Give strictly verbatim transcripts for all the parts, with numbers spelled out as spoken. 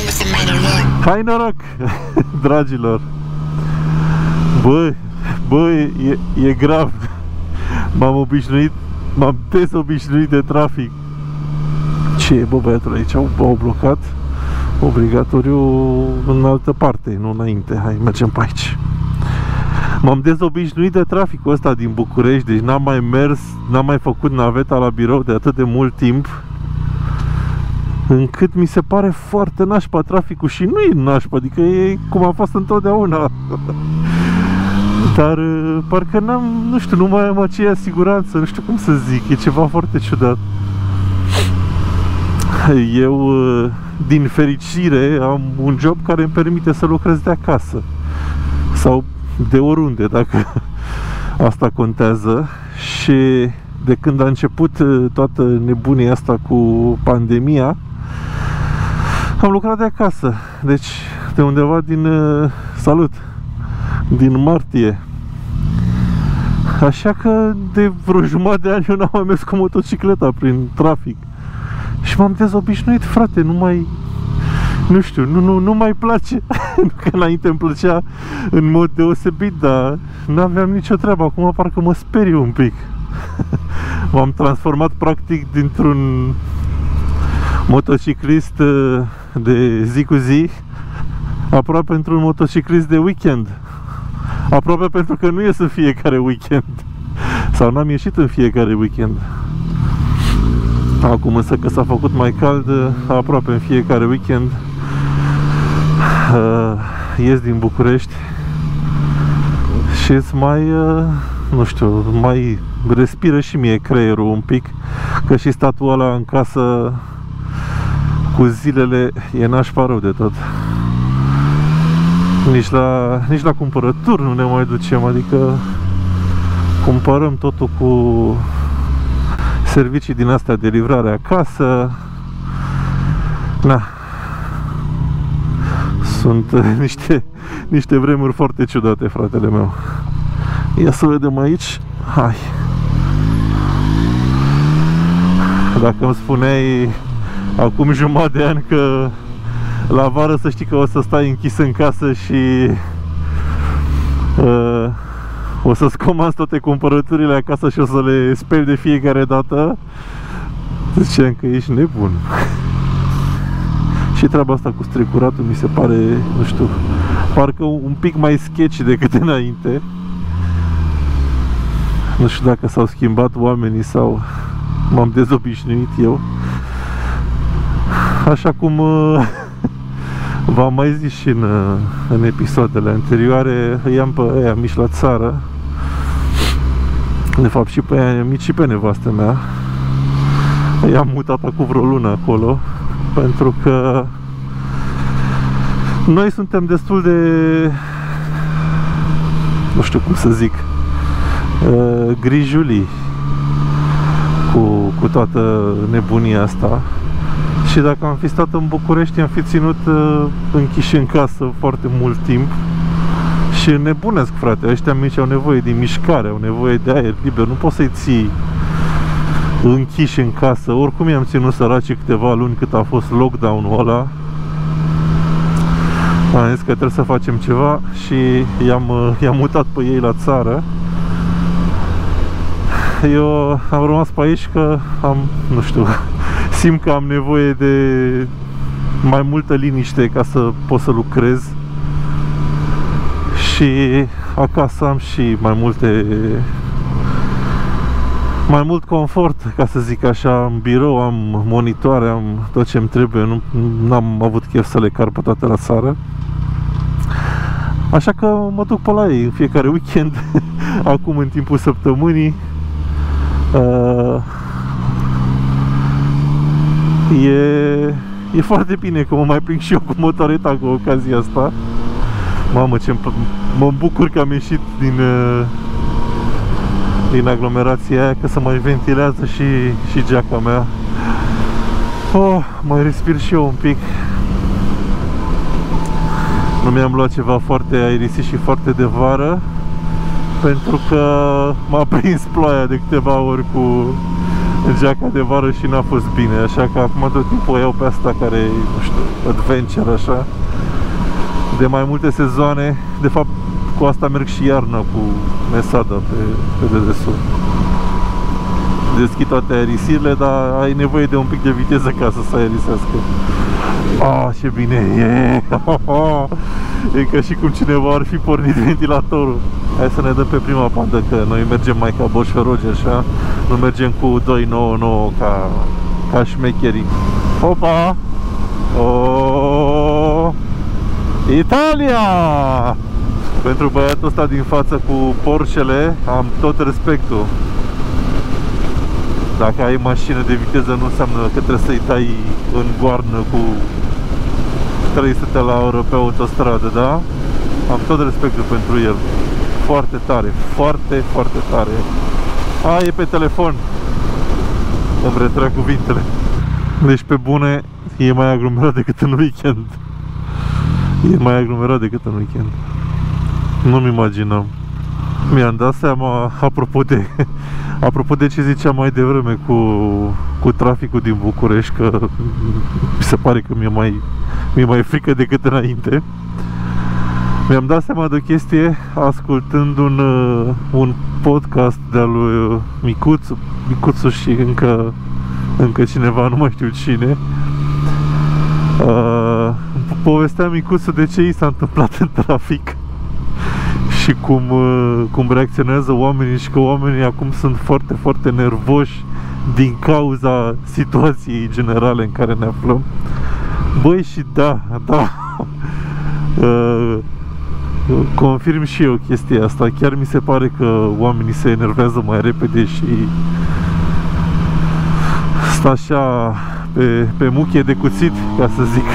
Hai noroc, dragilor. Bă, bă, e, e grav. M-am obișnuit, m-am dezobișnuit de trafic. Ce e, bă, băiatul, aici au, au blocat obligatoriu în altă parte, nu înainte. Hai, mergem pe aici. M-am dezobișnuit de traficul ăsta din București, deci n-am mai mers, n-am mai făcut naveta la birou de atât de mult timp, încât mi se pare foarte nașpa traficul. Și nu e nașpa, adică e cum a fost întotdeauna. Dar parcă n-am, nu știu, nu mai am aceea siguranță, nu știu cum să zic, e ceva foarte ciudat. Eu, din fericire, am un job care îmi permite să lucrez de acasă sau de oriunde, dacă asta contează. Și de când a început toată nebunia asta cu pandemia, am lucrat de acasă. Deci, de undeva din, salut, din martie. Așa că de vreo jumătate de ani eu n-am mai mers cu motocicleta prin trafic. Și m-am dezobișnuit, frate, nu mai... Nu știu, nu, nu, nu mai place. Că înainte îmi plăcea în mod deosebit, dar n-aveam nicio treabă. Acum parcă mă speriu un pic. M-am transformat practic dintr-un motociclist de zi cu zi aproape într-un motociclist de weekend. Aproape pentru că nu ies în fiecare weekend. Sau n-am ieșit în fiecare weekend. Acum însă că s-a făcut mai cald, aproape în fiecare weekend uh, ies din București și îți mai, uh, nu știu, mai respiră și mie creierul un pic, că și statul ăla în casă cu zilele e nașpa rău de tot. Nici la, nici la cumpărături nu ne mai ducem, adică cumpărăm totul cu servicii din astea de livrare acasă. Na. Sunt niște, niște vremuri foarte ciudate, fratele meu. Ia să vedem aici. Hai. Dacă îmi spuneai acum jumătate de ani că la vară să știi că o să stai închis în casă și uh, o să-ți comanzi toate cumpărăturile acasă și o să le speli de fiecare dată, ziceam că ești nebun. Și treaba asta cu strecuratul mi se pare, nu știu, parcă un pic mai sketchy decât înainte. Nu știu dacă s-au schimbat oamenii sau m-am dezobișnuit eu. Așa cum v-am mai zis și în, în episoadele anterioare, i-am pe aia mici la țară. De fapt și pe aia mici și pe nevastă mea. I-am mutat acum vreo lună acolo, pentru că noi suntem destul de, nu știu cum să zic, grijulii cu, cu toată nebunia asta. Și dacă am fi stat în București, am fi ținut uh, închiși în casă foarte mult timp. Și nebunesc, frate, ăștia mici au nevoie de mișcare, au nevoie de aer liber. Nu poți să-i ții închiși în casă. Oricum i-am ținut săracii câteva luni cât a fost lockdown-ul ăla. Am zis că trebuie să facem ceva și i-am uh, i-am mutat pe ei la țară. Eu am rămas pe aici că am, nu știu, simt că am nevoie de mai multă liniște ca să pot să lucrez. Și acasă am și mai multe, mai mult confort, ca să zic așa. În birou am monitoare, am tot ce îmi trebuie. Nu am avut chef să le car pe toate la țară. Așa că mă duc pe la ei în fiecare weekend. Acum în timpul săptămânii. Uh, e, e foarte bine că mă mai prind și eu cu motoreta cu ocazia asta. Mamă, ce mă bucur că am ieșit din, uh, din aglomerația aia, că se mai ventilează și, și geaca mea. Oh, mai respir și eu un pic. Nu mi-am luat ceva foarte aerisit și foarte de vară, pentru că m-a prins ploaia de câteva ori cu geaca de vară și n-a fost bine. Așa că acum tot timpul o iau pe asta care, nu știu, adventure așa, de mai multe sezoane. De fapt, cu asta merg și iarna cu Mesada pe, pe dedesubt. Deschid toate aerisirile, dar ai nevoie de un pic de viteză ca să se aerisească. Ah, ce bine e! E ca și cum cineva ar fi pornit ventilatorul. Hai să ne dăm pe prima pandă, că noi mergem mai ca Bosch Roger, așa. Nu mergem cu doi nouă nouă ca, ca șmecherii. Opa! Oh! Italia! Pentru băiatul ăsta din față cu Porsche-le am tot respectul. Dacă ai mașină de viteză, nu înseamnă că trebuie să-i dai în goarnă cu trei sute la oră pe autostradă, da? Am tot respectul pentru el. Foarte tare, foarte, foarte tare. A, e pe telefon. Îmi retrag cuvintele. Deci, pe bune, e mai aglomerat decât în weekend. E mai aglomerat decât în weekend. Nu-mi imaginam. Mi-am dat seama, apropo de apropo de ce ziceam mai devreme cu, cu traficul din București, că mi se pare că mi-e mai, mi-e mai frică decât înainte. Mi-am dat seama de o chestie ascultând un, un podcast de-al lui Micuțu, Micuțu și încă, încă cineva, nu mai știu cine. Uh, povestea Micuțu de ce i s-a întâmplat în trafic și cum, cum reacționează oamenii și că oamenii acum sunt foarte, foarte nervoși din cauza situației generale în care ne aflăm. Băi, și da, da, uh, confirm și eu chestia asta. Chiar mi se pare că oamenii se enervează mai repede și stă așa pe, pe muchie de cuțit, ca să zic.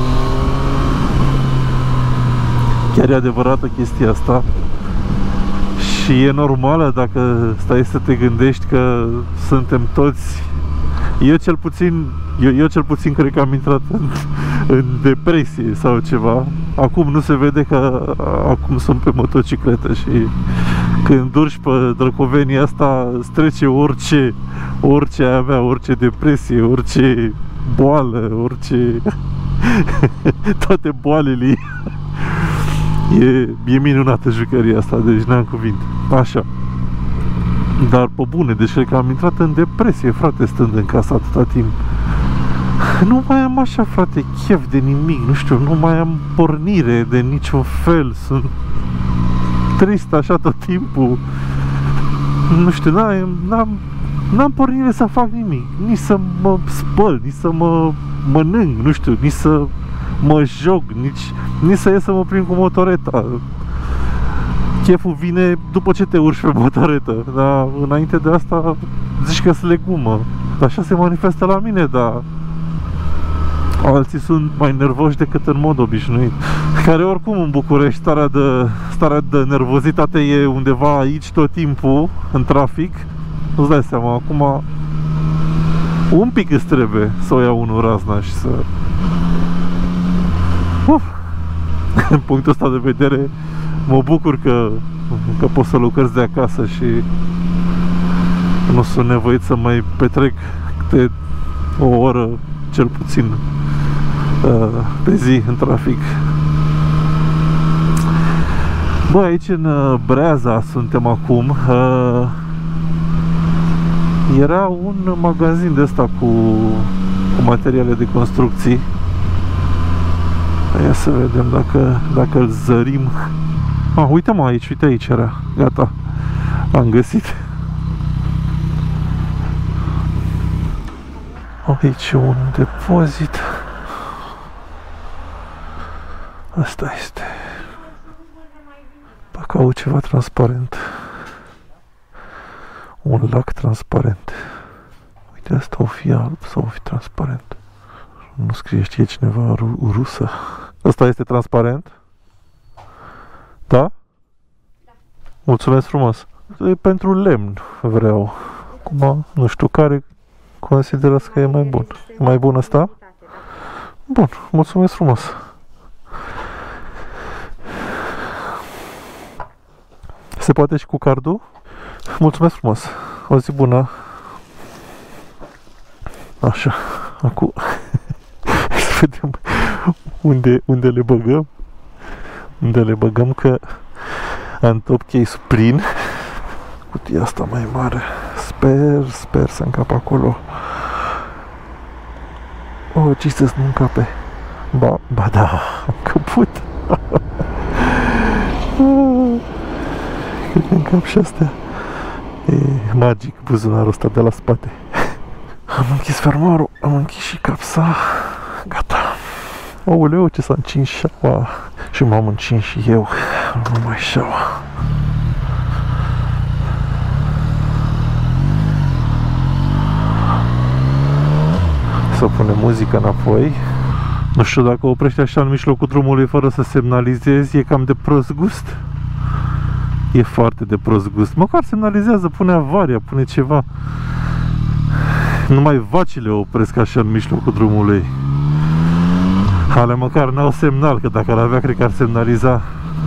Chiar e adevărată chestia asta. Și e normală dacă stai să te gândești că suntem toți... Eu cel puțin, eu, eu cel puțin cred că am intrat în, în depresie sau ceva. Acum nu se vede că acum sunt pe motocicletă și când urci pe drăcovenia asta îți trece orice, orice ai avea, orice depresie, orice boală, orice... toate boalele. E, e minunată jucăria asta, deci n-am cuvinte. Așa. Dar pe bune, deci cred că am intrat în depresie, frate, stând în casă atâta timp. Nu mai am așa, frate, chef de nimic, nu știu, nu mai am pornire de niciun fel. Sunt trist așa tot timpul. Nu știu, n-am n-am pornire să fac nimic. Nici să mă spăl, nici să mă mănânc, nu știu, nici să mă joc, nici, nici să ies să mă prind cu motoreta. Cheful vine după ce te urci pe motoretă, dar înainte de asta zici că sunt legumă. Așa se manifestă la mine, dar alții sunt mai nervoși decât în mod obișnuit. Care oricum în București starea de, starea de nervozitate e undeva aici tot timpul, în trafic. Îți dai seama, acum un pic îți trebuie să o iau unul razna și să... Uf. În punctul ăsta de vedere mă bucur că, că pot să lucrez de acasă și nu sunt nevoit să mai petrec câte o oră cel puțin pe zi în trafic. Bă, aici în Breaza suntem acum. Era un magazin de ăsta cu, cu materiale de construcții. Ia să vedem dacă, dacă îl zărim. Ah, uite-mă aici, uite aici era. Gata, am găsit. Aici un depozit. Asta este. Caut ceva transparent. Un lac transparent. Uite, asta o fi alb sau o fi transparent. Nu scrie, știe cineva ru rusă. Asta este transparent? Da? Da. Mulțumesc frumos. E pentru lemn vreau. Acum, nu știu care considerați că e mai bun. E mai bun ăsta? Bun, mulțumesc frumos. Se poate și cu cardul? Mulțumesc frumos. O zi bună. Așa. Acum să vedem unde, unde le băgăm. Unde le băgăm că în top case plin. Cutia asta mai mare. Sper, sper să încap acolo. Oh, ce să nu încape? Ba, ba da, am încăput. Cred că încap și astea. E magic buzunarul ăsta de la spate. Am închis fermoarul, am închis și capsa. Gata. Aoleu, ce s-a încins șaua. Și m-am încins și eu. Nu mai șaua. Să punem muzica înapoi. Nu știu dacă oprești așa în mijlocul drumului fără să semnalizezi, e cam de prost gust. E foarte de prost gust. Măcar semnalizează, pune avaria, pune ceva. Numai vacile opresc așa în mijlocul drumului. Ale măcar n-au semnal, că dacă ar avea, cred că ar semnaliza.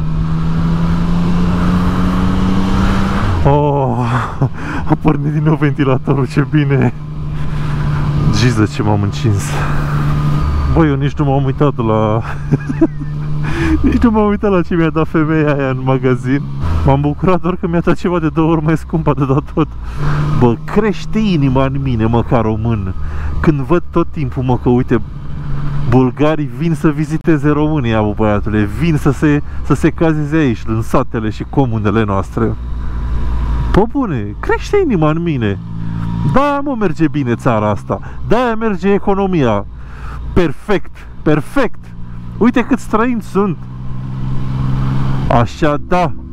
Oh, a pornit din nou ventilatorul, ce bine. Giză, ce m-am încins. Băi, eu nici nu m-am uitat la... nici nu m-am uitat la ce mi-a dat femeia aia în magazin. M-am bucurat doar că mi-a dat ceva de două ori mai scump, atâta tot. Bă, crește inima în mine, măcar român. Când văd tot timpul, mă, că uite, bulgarii vin să viziteze România, bă, băiatule. Vin să se, să se cazeze aici, în satele și comunele noastre. Pă bune, crește inima în mine. Da, mă, merge bine țara asta. Da, merge economia. Perfect, perfect. Uite cât străini sunt. Așa, da.